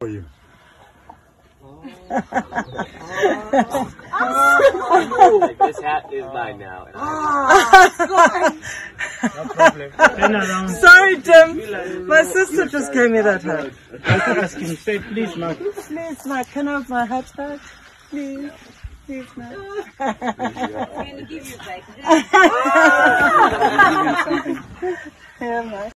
for you. Like, this hat is mine now. No problem. Sorry, Tim. My sister just gave me that hat. Ask him, say, please, Mark. Please, Mark, can I have my hat back? Please. Please, Mark. I'm going to give you back. Yeah, Mark.